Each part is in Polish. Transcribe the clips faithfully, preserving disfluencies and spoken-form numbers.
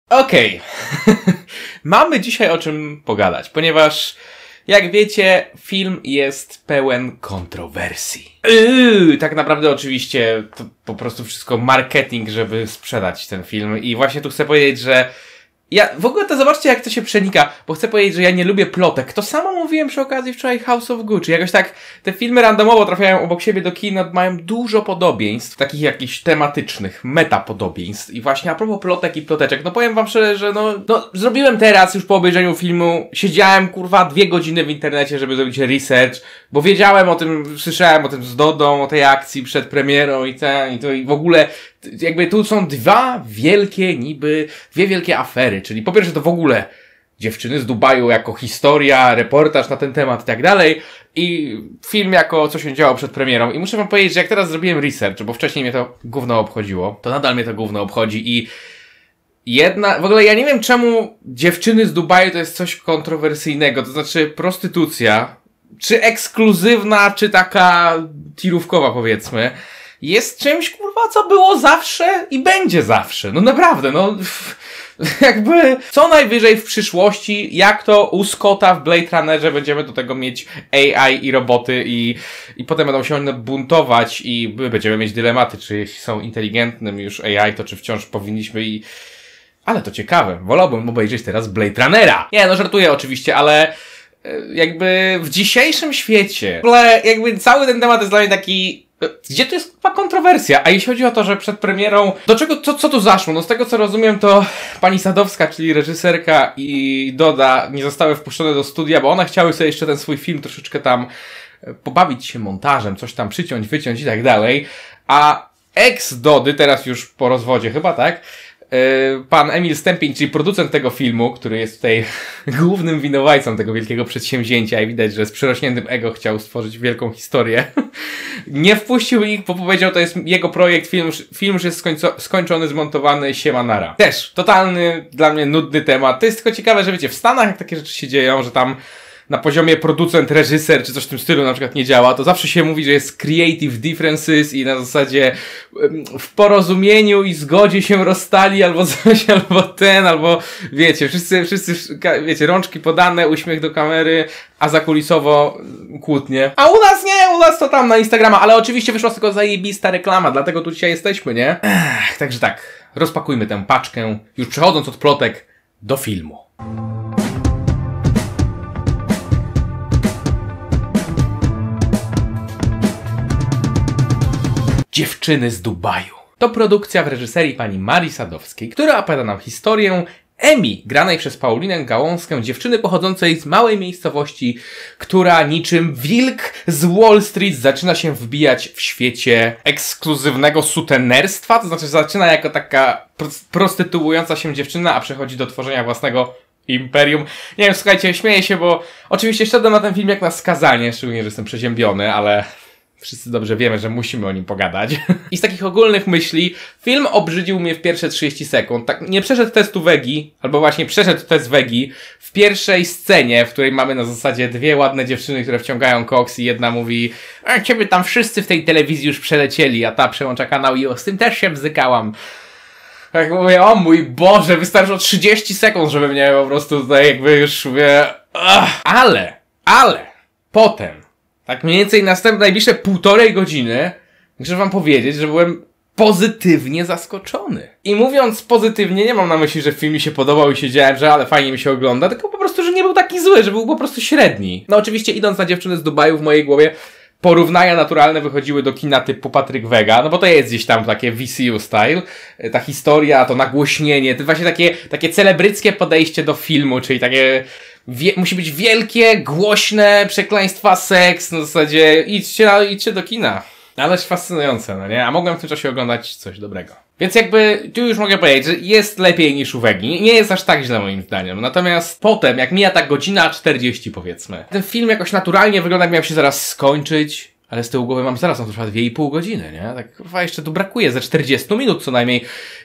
Okej. Okay. Mamy dzisiaj o czym pogadać, ponieważ jak wiecie, film jest pełen kontrowersji. Yy, tak naprawdę oczywiście to po prostu wszystko marketing, żeby sprzedać ten film. I właśnie tu chcę powiedzieć, że ja, w ogóle to zobaczcie jak to się przenika, bo chcę powiedzieć, że ja nie lubię plotek. To samo mówiłem przy okazji wczoraj House of Gucci. Jakoś tak te filmy randomowo trafiają obok siebie do kina, mają dużo podobieństw, takich jakichś tematycznych, metapodobieństw. I właśnie a propos plotek i ploteczek, no powiem wam szczerze, że no, no zrobiłem teraz już po obejrzeniu filmu, siedziałem kurwa dwie godziny w internecie, żeby zrobić research, bo wiedziałem o tym, słyszałem o tym z Dodą, o tej akcji przed premierą i ten, i to i w ogóle jakby tu są dwa wielkie niby, dwie wielkie afery, czyli po pierwsze to w ogóle Dziewczyny z Dubaju jako historia, reportaż na ten temat i tak dalej i film jako co się działo przed premierą i muszę wam powiedzieć, że jak teraz zrobiłem research, bo wcześniej mnie to gówno obchodziło, to nadal mnie to gówno obchodzi i jedna, w ogóle ja nie wiem czemu Dziewczyny z Dubaju to jest coś kontrowersyjnego, to znaczy prostytucja, czy ekskluzywna, czy taka tirówkowa powiedzmy, jest czymś, kurwa, co było zawsze i będzie zawsze. No naprawdę, no jakby co najwyżej w przyszłości, jak to u Scotta w Blade Runnerze będziemy do tego mieć A I i roboty i, i potem będą się one buntować i my będziemy mieć dylematy, czy jeśli są inteligentnym już A I, to czy wciąż powinniśmy i... Ale to ciekawe, wolałbym obejrzeć teraz Blade Runnera. Nie, no żartuję oczywiście, ale jakby w dzisiejszym świecie, w ogóle jakby cały ten temat jest dla mnie taki... Gdzie tu jest chyba kontrowersja? A jeśli chodzi o to, że przed premierą... Do czego, co, co tu zaszło? No z tego co rozumiem to pani Sadowska, czyli reżyserka i Doda nie zostały wpuszczone do studia, bo one chciały sobie jeszcze ten swój film troszeczkę tam pobawić się montażem, coś tam przyciąć, wyciąć i tak dalej. A ex Dody, teraz już po rozwodzie chyba, tak? Pan Emil Stępień, czyli producent tego filmu, który jest tutaj głównym winowajcą tego wielkiego przedsięwzięcia i widać, że z przerośniętym ego chciał stworzyć wielką historię. Nie wpuścił ich, bo powiedział, to jest jego projekt, film, film już jest skońco- skończony, zmontowany, siemanara. Też totalny, dla mnie nudny temat. To jest tylko ciekawe, że wiecie, w Stanach jak takie rzeczy się dzieją, że tam na poziomie producent, reżyser, czy coś w tym stylu na przykład nie działa, to zawsze się mówi, że jest creative differences i na zasadzie w porozumieniu i zgodzie się rozstali albo coś, albo ten, albo wiecie, wszyscy, wszyscy, wiecie, rączki podane, uśmiech do kamery, a zakulisowo kłótnie. A u nas nie, u nas to tam na Instagrama, ale oczywiście wyszła tylko zajebista reklama, dlatego tu dzisiaj jesteśmy, nie? Ech, także tak, rozpakujmy tę paczkę, już przechodząc od plotek do filmu. Dziewczyny z Dubaju. To produkcja w reżyserii pani Marii Sadowskiej, która opowiada nam historię Emi, granej przez Paulinę Gałązkę, dziewczyny pochodzącej z małej miejscowości, która niczym wilk z Wall Street zaczyna się wbijać w świecie ekskluzywnego sutenerstwa, to znaczy zaczyna jako taka prostytuująca się dziewczyna, a przechodzi do tworzenia własnego imperium. Nie wiem, słuchajcie, śmieję się, bo oczywiście szedłem na ten film jak na skazanie, szczególnie, że jestem przeziębiony, ale... Wszyscy dobrze wiemy, że musimy o nim pogadać. I z takich ogólnych myśli, film obrzydził mnie w pierwsze trzydzieści sekund. Tak, nie przeszedł testu wegi, albo właśnie przeszedł test wegi w pierwszej scenie, w której mamy na zasadzie dwie ładne dziewczyny, które wciągają koks i jedna mówi, a ciebie tam wszyscy w tej telewizji już przelecieli, a ta przełącza kanał i o, z tym też się bzykałam. Tak mówię, o mój Boże, wystarczyło trzydzieści sekund, żeby mnie po prostu tutaj jakby już mówię, ach. Ale, ale, potem, tak mniej więcej następne, najbliższe półtorej godziny, muszę wam powiedzieć, że byłem pozytywnie zaskoczony. I mówiąc pozytywnie, nie mam na myśli, że film mi się podobał i siedziałem, że ale fajnie mi się ogląda, tylko po prostu, że nie był taki zły, że był po prostu średni. No oczywiście idąc na Dziewczyny z Dubaju w mojej głowie porównania naturalne wychodziły do kina typu Patryk Wega, no bo to jest gdzieś tam takie V C U style, ta historia, to nagłośnienie, to właśnie takie, takie celebryckie podejście do filmu, czyli takie... Wie, musi być wielkie, głośne, przekleństwa, seks, na zasadzie idźcie, idźcie do kina. Ależ fascynujące, no nie? A mogłem w tym czasie oglądać coś dobrego. Więc jakby, tu już mogę powiedzieć, że jest lepiej niż u Wegi. Nie jest aż tak źle moim zdaniem. Natomiast potem, jak mija ta godzina czterdzieści powiedzmy, ten film jakoś naturalnie wygląda, jak miał się zaraz skończyć, ale z tyłu głowy mam zaraz, no to trwa dwie i pół godziny, nie? Tak kurwa jeszcze tu brakuje, ze czterdzieści minut co najmniej.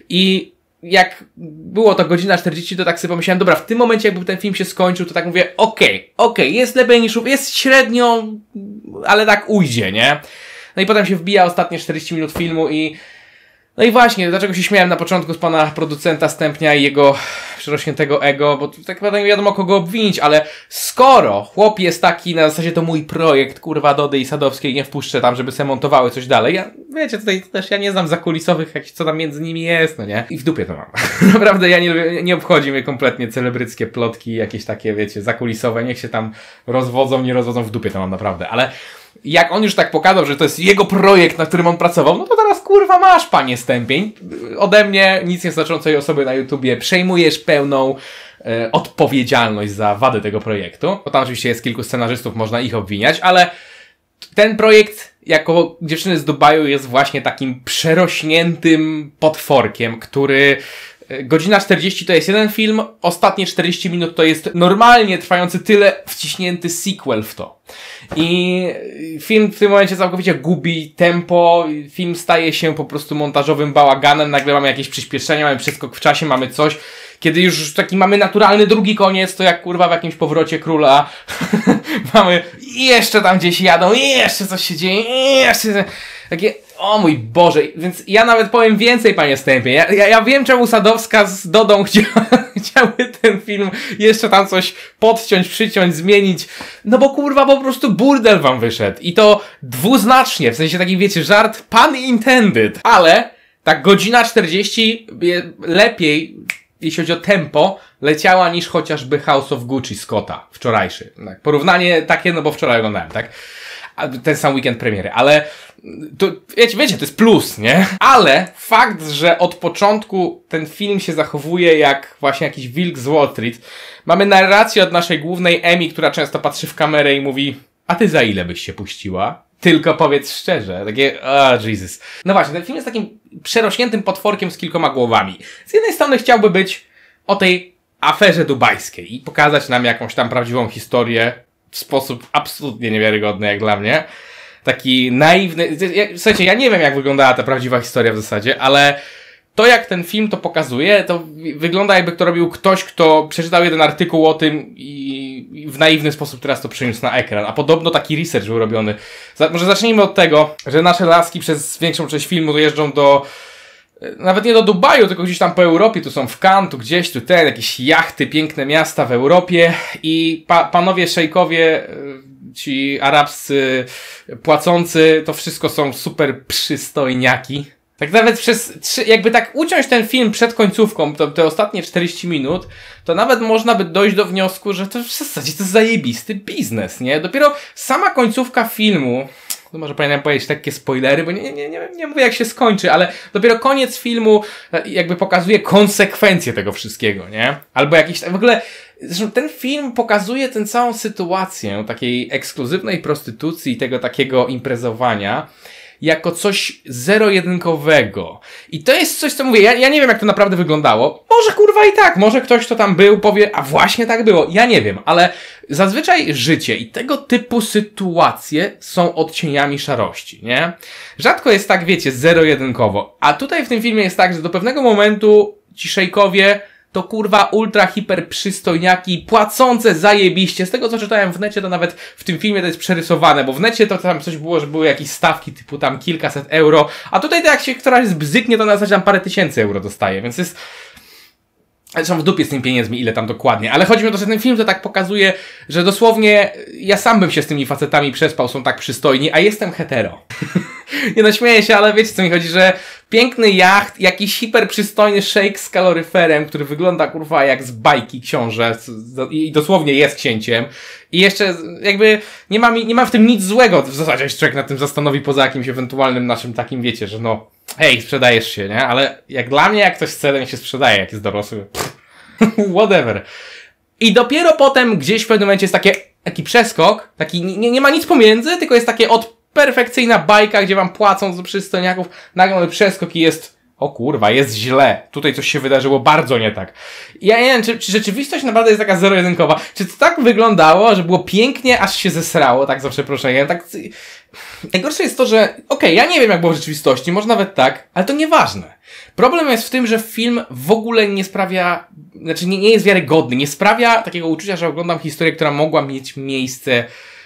I jak było to godzina czterdzieści, to tak sobie pomyślałem, dobra, w tym momencie jakby ten film się skończył, to tak mówię, okej, okay, okej, okay, jest lepiej niż, jest średnio, ale tak ujdzie, nie? No i potem się wbija ostatnie czterdzieści minut filmu i No i właśnie, dlaczego się śmiałem na początku z pana producenta Stępnia i jego przerośniętego ego, bo tu tak naprawdę nie wiadomo kogo obwinić, ale skoro chłop jest taki, na zasadzie to mój projekt, kurwa, Dody i Sadowskiej, nie wpuszczę tam, żeby se montowały coś dalej. Ja, wiecie, tutaj też ja nie znam zakulisowych, jak, co tam między nimi jest, no nie? I w dupie to mam. Naprawdę ja nie, nie obchodzi mnie kompletnie celebryckie plotki, jakieś takie, wiecie, zakulisowe, niech się tam rozwodzą, nie rozwodzą, w dupie to mam naprawdę, ale jak on już tak pokazał, że to jest jego projekt, na którym on pracował, no to teraz kurwa masz, panie Stępień. Ode mnie, nic nieznaczącej osoby na YouTubie, przejmujesz pełną e, odpowiedzialność za wadę tego projektu. Bo tam oczywiście jest kilku scenarzystów, można ich obwiniać, ale ten projekt jako dziewczyny z Dubaju jest właśnie takim przerośniętym potworkiem, który... Godzina czterdzieści to jest jeden film, ostatnie czterdzieści minut to jest normalnie trwający tyle wciśnięty sequel w to. I film w tym momencie całkowicie gubi tempo, film staje się po prostu montażowym bałaganem, nagle mamy jakieś przyspieszenia, mamy przeskok w czasie, mamy coś, kiedy już taki mamy naturalny drugi koniec, to jak kurwa w jakimś powrocie króla mamy i jeszcze tam gdzieś jadą, i jeszcze coś się dzieje, i jeszcze takie... O mój Boże, więc ja nawet powiem więcej, panie Stępie. Ja, ja, ja wiem, czemu Sadowska z Dodą chcia, chciały ten film jeszcze tam coś podciąć, przyciąć, zmienić. No bo kurwa po prostu burdel wam wyszedł. I to dwuznacznie, w sensie taki wiecie, żart pun intended. Ale tak godzina czterdzieści lepiej, jeśli chodzi o tempo, leciała niż chociażby House of Gucci Scotta wczorajszy. Tak, porównanie takie, no bo wczoraj oglądałem, tak? Ten sam weekend premiery, ale to, wiecie, wiecie, to jest plus, nie? Ale fakt, że od początku ten film się zachowuje jak właśnie jakiś wilk z Wall Street. Mamy narrację od naszej głównej Emi, która często patrzy w kamerę i mówi: a ty za ile byś się puściła? Tylko powiedz szczerze. Takie, oh Jesus. No właśnie, ten film jest takim przerośniętym potworkiem z kilkoma głowami. Z jednej strony chciałby być o tej aferze dubajskiej i pokazać nam jakąś tam prawdziwą historię w sposób absolutnie niewiarygodny jak dla mnie. Taki naiwny... Słuchajcie, ja nie wiem jak wyglądała ta prawdziwa historia w zasadzie, ale to jak ten film to pokazuje, to wygląda jakby to robił ktoś, kto przeczytał jeden artykuł o tym i w naiwny sposób teraz to przeniósł na ekran. A podobno taki research był robiony. Może zacznijmy od tego, że nasze laski przez większą część filmu dojeżdżą do... Nawet nie do Dubaju, tylko gdzieś tam po Europie, tu są w Cannes, tu gdzieś, tu ten, jakieś jachty, piękne miasta w Europie i pa panowie szejkowie, ci arabscy płacący, to wszystko są super przystojniaki. Tak nawet przez, trzy, jakby tak uciąć ten film przed końcówką, to, te ostatnie czterdzieści minut, to nawet można by dojść do wniosku, że to w zasadzie to jest zajebisty biznes, nie? Dopiero sama końcówka filmu, to może powinienem powiedzieć lekkie spoilery, bo nie, nie, nie, nie mówię jak się skończy, ale dopiero koniec filmu jakby pokazuje konsekwencje tego wszystkiego, nie? Albo jakiś, w ogóle, zresztą ten film pokazuje tę całą sytuację takiej ekskluzywnej prostytucji i tego takiego imprezowania jako coś zero-jedynkowego. I to jest coś, co mówię, ja, ja nie wiem jak to naprawdę wyglądało. Może kurwa i tak, może ktoś kto tam był powie, a właśnie tak było. Ja nie wiem, ale zazwyczaj życie i tego typu sytuacje są odcieniami szarości, nie? Rzadko jest tak, wiecie, zero-jedynkowo. A tutaj w tym filmie jest tak, że do pewnego momentu ci szejkowie to kurwa ultra hiper przystojniaki, płacące zajebiście. Z tego co czytałem w necie, to nawet w tym filmie to jest przerysowane, bo w necie to tam coś było, że były jakieś stawki typu tam kilkaset euro, a tutaj to jak się któraś zbzyknie, to na zasadzie tam parę tysięcy euro dostaje, więc jest... Zresztą w dupie z tymi pieniędzmi, ile tam dokładnie. Ale chodzi mi o to, że ten film to tak pokazuje, że dosłownie ja sam bym się z tymi facetami przespał, są tak przystojni, a jestem hetero. Nie no, śmieję się, ale wiecie co mi chodzi, że piękny jacht, jakiś hiper przystojny szejk z kaloryferem, który wygląda kurwa jak z bajki książę i dosłownie jest księciem. I jeszcze jakby nie ma, mi, nie ma w tym nic złego, w zasadzie się człowiek nad tym zastanowi poza jakimś ewentualnym naszym takim, wiecie, że no hej, sprzedajesz się, nie? Ale jak dla mnie, jak ktoś z celem się sprzedaje, jak jest dorosły, pff, whatever. I dopiero potem gdzieś w pewnym momencie jest takie, taki przeskok, taki nie, nie ma nic pomiędzy, tylko jest takie od perfekcyjna bajka, gdzie wam płacą z przystojniaków, nagle mamy przeskok i jest, o kurwa, jest źle. Tutaj coś się wydarzyło bardzo nie tak. Ja nie wiem, czy, czy rzeczywistość naprawdę jest taka zero-jedynkowa. Czy to tak wyglądało, że było pięknie, aż się zesrało, tak za przeproszeniem. Tak... Najgorsze jest to, że okej, okay, ja nie wiem jak było w rzeczywistości, może nawet tak, ale to nieważne. Problem jest w tym, że film w ogóle nie sprawia, znaczy nie, nie jest wiarygodny, nie sprawia takiego uczucia, że oglądam historię, która mogła mieć miejsce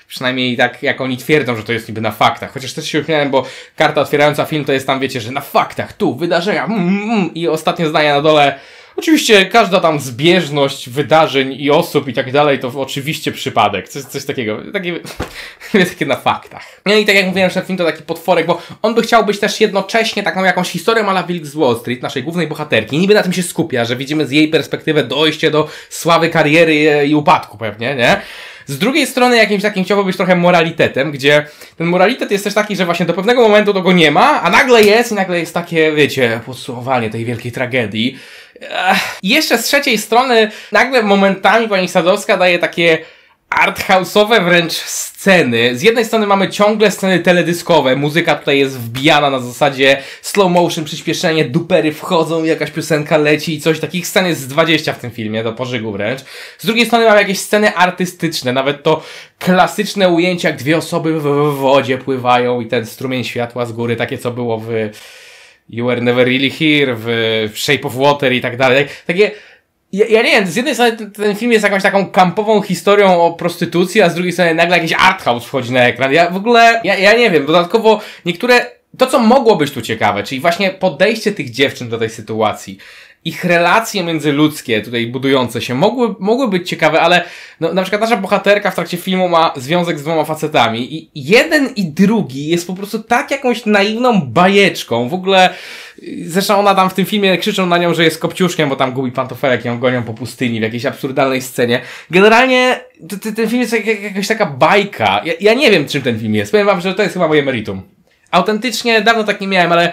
Przynajmniej tak, jak oni twierdzą, że to jest niby na faktach. Chociaż też się uśmiałem, bo karta otwierająca film to jest tam, wiecie, że na faktach, tu, wydarzenia, mm, mm, i ostatnie zdania na dole. Oczywiście każda tam zbieżność wydarzeń i osób i tak dalej to oczywiście przypadek. Coś, coś takiego. Takie, takie na faktach. No i tak jak mówiłem, że ten film to taki potworek, bo on by chciał być też jednocześnie taką jakąś historią a la Wilk z Wall Street, naszej głównej bohaterki. Niby na tym się skupia, że widzimy z jej perspektywy dojście do sławy, kariery i upadku pewnie, nie? Z drugiej strony jakimś takim chciałby być trochę moralitetem, gdzie ten moralitet jest też taki, że właśnie do pewnego momentu to go nie ma, a nagle jest i nagle jest takie, wiecie, podsumowanie tej wielkiej tragedii. Ech. I jeszcze z trzeciej strony nagle momentami pani Sadowska daje takie arthouse'owe wręcz sceny. Z jednej strony mamy ciągle sceny teledyskowe, muzyka tutaj jest wbijana na zasadzie slow motion, przyspieszenie, dupery wchodzą, jakaś piosenka leci i coś. Takich scen jest z dwadzieścia w tym filmie, do pożygu wręcz. Z drugiej strony mamy jakieś sceny artystyczne, nawet to klasyczne ujęcia, jak dwie osoby w, w wodzie pływają i ten strumień światła z góry, takie co było w You Were Never Really Here, w Shape of Water i tak dalej. Takie Ja, ja nie wiem, z jednej strony ten, ten film jest jakąś taką kampową historią o prostytucji, a z drugiej strony nagle jakiś arthouse wchodzi na ekran. Ja w ogóle, ja, ja nie wiem, dodatkowo niektóre, to co mogło być tu ciekawe, czyli właśnie podejście tych dziewczyn do tej sytuacji, ich relacje międzyludzkie tutaj budujące się mogły, mogły być ciekawe, ale no, na przykład nasza bohaterka w trakcie filmu ma związek z dwoma facetami i jeden i drugi jest po prostu tak jakąś naiwną bajeczką. W ogóle, zresztą ona tam w tym filmie krzyczą na nią, że jest kopciuszkiem, bo tam gubi pantofelek i ją gonią po pustyni w jakiejś absurdalnej scenie. Generalnie t- ten film jest jak, jak, jakaś taka bajka. Ja, ja nie wiem, czym ten film jest. Powiem wam, że to jest chyba moje meritum. Autentycznie dawno tak nie miałem, ale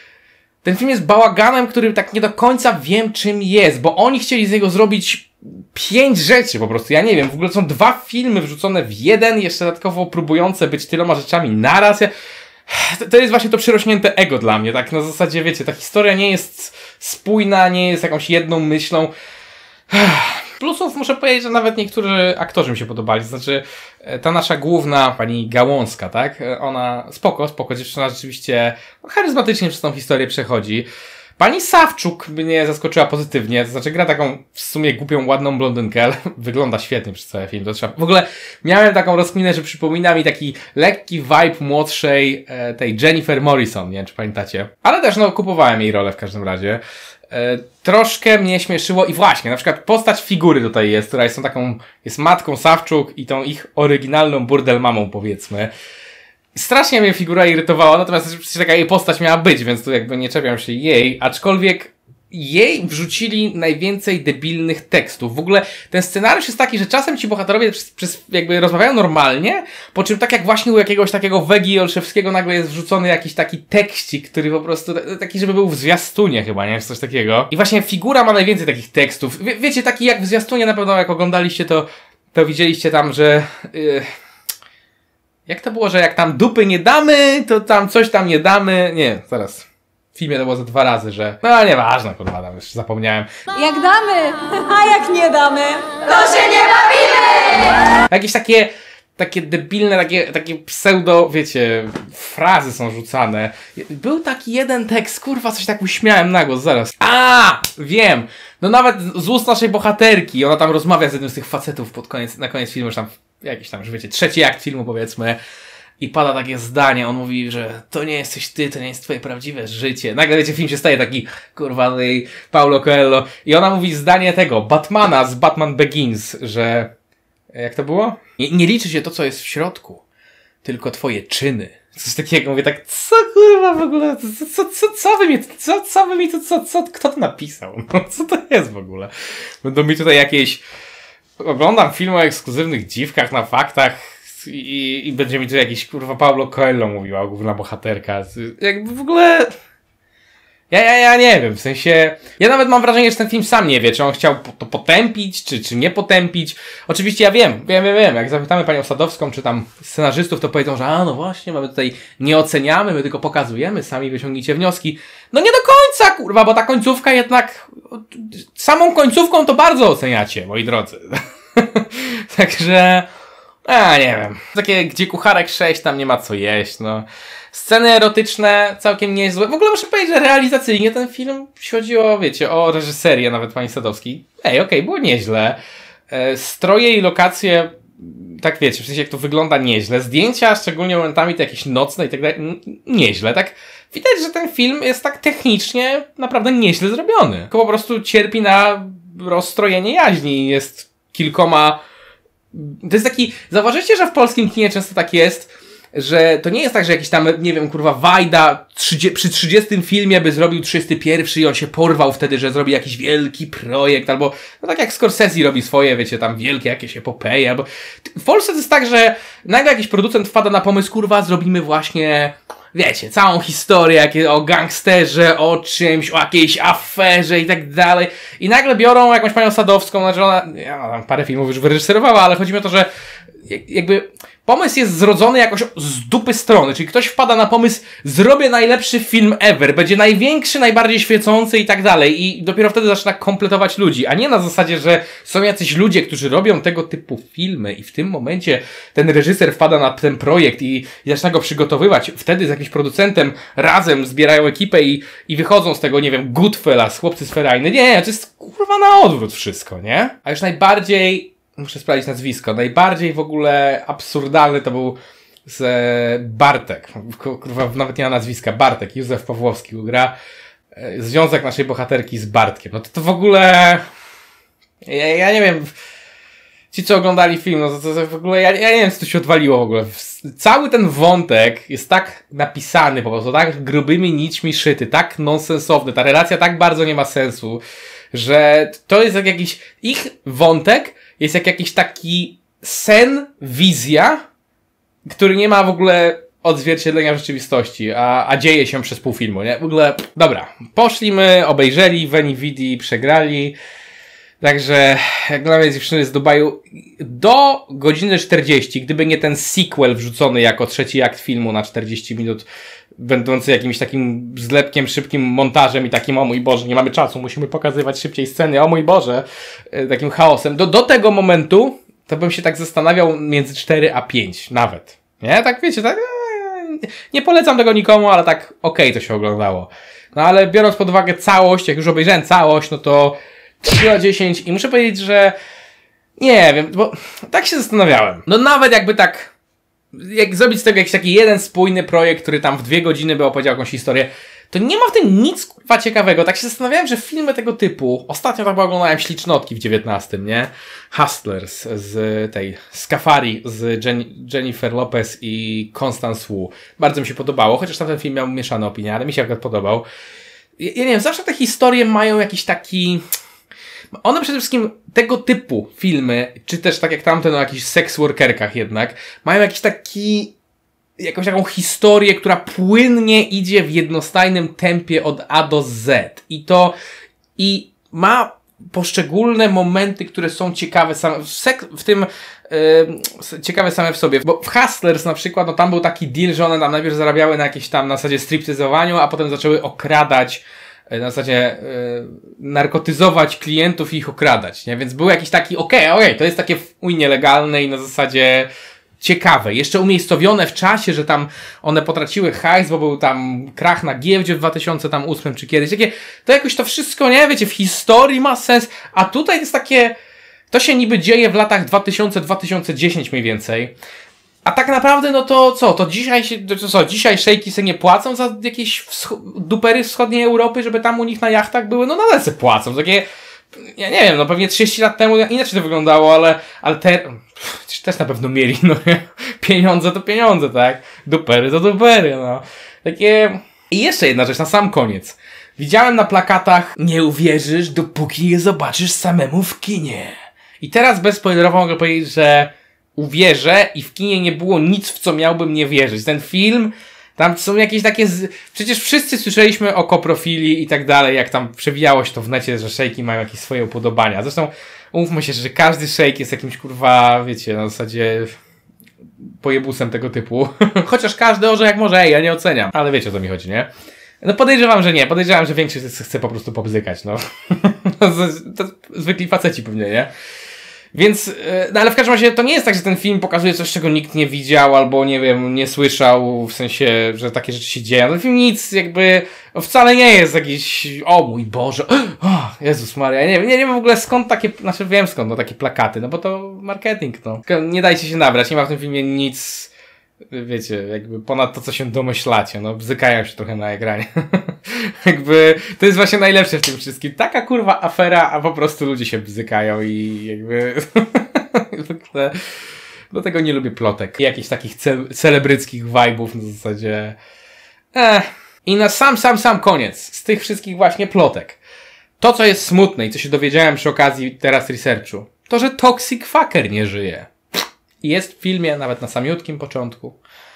ten film jest bałaganem, który tak nie do końca wiem, czym jest, bo oni chcieli z niego zrobić pięć rzeczy po prostu. Ja nie wiem, w ogóle są dwa filmy wrzucone w jeden, jeszcze dodatkowo próbujące być tyloma rzeczami naraz. Ja... To, to jest właśnie to przyrośnięte ego dla mnie, tak na zasadzie, wiecie, ta historia nie jest spójna, nie jest jakąś jedną myślą. Plusów muszę powiedzieć, że nawet niektórzy aktorzy mi się podobali. Znaczy, ta nasza główna, pani Gałązka, tak? Ona spoko, spoko, dziewczyna rzeczywiście charyzmatycznie przez tą historię przechodzi. Pani Sawczuk mnie zaskoczyła pozytywnie, to znaczy gra taką w sumie głupią, ładną blondynkę, ale wygląda świetnie przez cały film. To trzeba... W ogóle miałem taką rozkminę, że przypomina mi taki lekki vibe młodszej e, tej Jennifer Morrison, nie wiem czy pamiętacie. Ale też no kupowałem jej rolę w każdym razie. E, troszkę mnie śmieszyło i właśnie, na przykład postać figury tutaj jest, która jest tą taką, jest matką Sawczuk i tą ich oryginalną burdel mamą, powiedzmy. Strasznie mnie figura irytowała, natomiast przecież taka jej postać miała być, więc tu jakby nie czepiam się jej, aczkolwiek jej wrzucili najwięcej debilnych tekstów. W ogóle ten scenariusz jest taki, że czasem ci bohaterowie przez, przez jakby rozmawiają normalnie, po czym tak jak właśnie u jakiegoś takiego Wegi Olszewskiego nagle jest wrzucony jakiś taki tekścik, który po prostu, taki żeby był w zwiastunie chyba, nie? Coś takiego. I właśnie figura ma najwięcej takich tekstów. Wie, wiecie, taki jak w zwiastunie na pewno jak oglądaliście to, to widzieliście tam, że... Yy... Jak to było, że jak tam dupy nie damy, to tam coś tam nie damy. Nie, zaraz. W filmie to było za dwa razy, że... No nieważne, kurwa, tam już zapomniałem. Jak damy, a jak nie damy, to się nie bawimy! Jakieś takie... Takie debilne, takie, takie pseudo, wiecie, frazy są rzucane. Był taki jeden tekst, kurwa, coś tak uśmiałem na głos, zaraz. A, wiem! No nawet z ust naszej bohaterki, ona tam rozmawia z jednym z tych facetów pod koniec, na koniec filmu, już tam, jakiś tam, że wiecie, trzeci akt filmu powiedzmy. I pada takie zdanie, on mówi, że to nie jesteś ty, to nie jest twoje prawdziwe życie. Nagle, wiecie, film się staje taki, kurwa, no i Paulo Coelho. I ona mówi zdanie tego, Batmana z Batman Begins, że... Jak to było? Nie, nie liczy się to, co jest w środku, tylko twoje czyny. Coś takiego, mówię tak, co kurwa w ogóle, co, co, co, co wy mi, co, co wy mi to, co, co, kto to napisał? No, co to jest w ogóle? Będą mi tutaj jakieś, oglądam film o ekskluzywnych dziwkach na faktach i, i będzie mi tu jakiś kurwa Paulo Coelho mówiła, główna bohaterka. Jakby w ogóle... Ja, ja, ja nie wiem, w sensie, ja nawet mam wrażenie, że ten film sam nie wie, czy on chciał to potępić, czy, czy nie potępić. Oczywiście ja wiem, wiem, wiem, wiem, jak zapytamy panią Sadowską, czy tam scenarzystów, to powiedzą, że a no właśnie, mamy tutaj, nie oceniamy, my tylko pokazujemy, sami wyciągnijcie wnioski. No nie do końca, kurwa, bo ta końcówka jednak, samą końcówką to bardzo oceniacie, moi drodzy. Także, a nie wiem, takie, gdzie kucharek sześć, tam nie ma co jeść, no. Sceny erotyczne całkiem niezłe. W ogóle muszę powiedzieć, że realizacyjnie ten film, jeśli chodzi o, wiecie, o reżyserię nawet pani Sadowskiej, ej, okej, okay, było nieźle. E, stroje i lokacje tak wiecie, w sensie jak to wygląda nieźle. Zdjęcia, szczególnie momentami to jakieś nocne i tak dalej, nieźle. Tak widać, że ten film jest tak technicznie naprawdę nieźle zrobiony. Tylko po prostu cierpi na rozstrojenie jaźni. Jest kilkoma... To jest taki... Zauważycie, że w polskim kinie często tak jest, że to nie jest tak, że jakiś tam, nie wiem, kurwa, Wajda przy trzydziestym filmie by zrobił trzydziesty pierwszy i on się porwał wtedy, że zrobi jakiś wielki projekt, albo no tak jak Scorsese robi swoje, wiecie, tam wielkie jakieś epopeje, albo... W Polsce to jest tak, że nagle jakiś producent wpada na pomysł, kurwa, zrobimy właśnie... Wiecie, całą historię jakie, o gangsterze, o czymś, o jakiejś aferze i tak dalej. I nagle biorą jakąś panią Sadowską, znaczy ona, ja tam parę filmów już wyreżyserowała, ale chodzi mi o to, że jakby pomysł jest zrodzony jakoś z dupy strony, czyli ktoś wpada na pomysł, zrobię najlepszy film ever, będzie największy, najbardziej świecący i tak dalej i dopiero wtedy zaczyna kompletować ludzi, a nie na zasadzie, że są jacyś ludzie, którzy robią tego typu filmy i w tym momencie ten reżyser wpada na ten projekt i, i zaczyna go przygotowywać, wtedy z jakimś producentem razem zbierają ekipę i, i wychodzą z tego, nie wiem, Goodfellas, chłopcy z Ferajny, nie, to jest kurwa na odwrót wszystko, nie? A już najbardziej muszę sprawdzić nazwisko. Najbardziej w ogóle absurdalny to był z Bartek. Kurwa, nawet nie ma nazwiska. Bartek. Józef Pawłowski gra. Związek naszej bohaterki z Bartkiem. No to to w ogóle... Ja, ja nie wiem... Ci, co oglądali film, no to, to w ogóle... Ja, ja nie wiem, co tu się odwaliło w ogóle. Cały ten wątek jest tak napisany po prostu, tak grubymi nićmi szyty, tak nonsensowny. Ta relacja tak bardzo nie ma sensu, że to jest jak jakiś... Ich wątek jest jak jakiś taki sen, wizja, który nie ma w ogóle odzwierciedlenia w rzeczywistości, a, a dzieje się przez pół filmu, nie? W ogóle, dobra, poszliśmy, obejrzeli, Veni Vidi, przegrali, także jak dla mnie dziewczyny z Dubaju, do godziny czterdzieści, gdyby nie ten sequel wrzucony jako trzeci akt filmu na czterdzieści minut, będący jakimś takim zlepkiem, szybkim montażem i takim, o mój Boże, nie mamy czasu, musimy pokazywać szybciej sceny, o mój Boże, takim chaosem. Do, do tego momentu to bym się tak zastanawiał między cztery a pięć nawet. Nie? Tak wiecie, tak nie polecam tego nikomu, ale tak okej okay, to się oglądało. No ale biorąc pod uwagę całość, jak już obejrzałem całość, no to trzy na dziesięć i muszę powiedzieć, że nie wiem, bo tak się zastanawiałem. No nawet jakby tak jak zrobić z tego jakiś taki jeden spójny projekt, który tam w dwie godziny by opowiedział jakąś historię, to nie ma w tym nic kurwa ciekawego. Tak się zastanawiałem, że filmy tego typu, ostatnio tak oglądałem Ślicznotki w dziewiętnastym, nie? Hustlers z tej Scafari z Jen Jennifer Lopez i Constance Wu. Bardzo mi się podobało, chociaż tamten film miał mieszane opinie, ale mi się akurat podobał. Ja, ja nie wiem, zawsze te historie mają jakiś taki... One przede wszystkim tego typu filmy, czy też tak jak tamten o jakichś sex workerkach jednak, mają jakiś taki, jakąś taką historię, która płynnie idzie w jednostajnym tempie od A do Z. I to, i ma poszczególne momenty, które są ciekawe same, w, sek, w tym, yy, ciekawe same w sobie. Bo w Hustlers na przykład, no tam był taki deal, że one tam najpierw zarabiały na jakieś tam na zasadzie striptyzowaniu, a potem zaczęły okradać, na zasadzie yy, narkotyzować klientów i ich okradać, nie? Więc był jakiś taki, okej, okay, okej, okay, to jest takie w chuj nielegalne i na zasadzie ciekawe. Jeszcze umiejscowione w czasie, że tam one potraciły hajs, bo był tam krach na giełdzie w dwa tysiące ósmym czy kiedyś. Takie, to jakoś to wszystko, nie? Wiecie, w historii ma sens, a tutaj jest takie, to się niby dzieje w latach dwa tysiące do dwa tysiące dziesiątego mniej więcej. A tak naprawdę, no to co? To dzisiaj się, to co? Dzisiaj szejki se nie płacą za jakieś wscho- dupery wschodniej Europy, żeby tam u nich na jachtach były? No nadal se płacą. Takie, ja nie wiem, no pewnie trzydzieści lat temu inaczej to wyglądało, ale, ale te, pff, też na pewno mieli, no pieniądze to pieniądze, tak? Dupery to dupery, no. Takie... I jeszcze jedna rzecz, na sam koniec. Widziałem na plakatach, nie uwierzysz, dopóki nie zobaczysz samemu w kinie. I teraz bezspoilerowo mogę powiedzieć, że uwierzę i w kinie nie było nic, w co miałbym nie wierzyć. Ten film, tam są jakieś takie... Z... Przecież wszyscy słyszeliśmy o koprofilii i tak dalej, jak tam przewijało się to w necie, że szejki mają jakieś swoje upodobania. Zresztą umówmy się, że każdy szejk jest jakimś kurwa, wiecie, na zasadzie pojebusem tego typu. Chociaż każdy orze jak może, ej, ja nie oceniam. Ale wiecie, o co mi chodzi, nie? No podejrzewam, że nie. Podejrzewam, że większość chce po prostu pobzykać, no. To zwykli faceci pewnie, nie? Więc, no ale w każdym razie to nie jest tak, że ten film pokazuje coś, czego nikt nie widział, albo nie wiem, nie słyszał, w sensie, że takie rzeczy się dzieją. Ten film nic jakby, wcale nie jest jakiś, o mój Boże, o, Jezus Maria, ja nie wiem, nie, nie wiem w ogóle skąd takie, znaczy wiem skąd, no takie plakaty, no bo to marketing, no. Nie dajcie się nabrać, nie ma w tym filmie nic, wiecie, jakby ponad to, co się domyślacie, no bzykają się trochę na ekranie. Jakby, to jest właśnie najlepsze w tym wszystkim. Taka kurwa afera, a po prostu ludzie się bzykają i jakby dlatego nie lubię plotek. I jakichś takich ce celebryckich vibe'ów na zasadzie eh. I na sam, sam, sam koniec z tych wszystkich właśnie plotek. To, co jest smutne i co się dowiedziałem przy okazji teraz researchu, to, że Toxic Fucker nie żyje. Jest w filmie, nawet na samiutkim początku.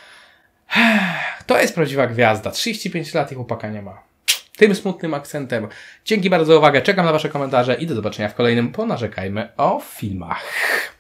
To jest prawdziwa gwiazda. trzydzieści pięć lat i chłopaka nie ma. Tym smutnym akcentem. Dzięki bardzo za uwagę. Czekam na wasze komentarze i do zobaczenia w kolejnym Ponarzekajmy o filmach.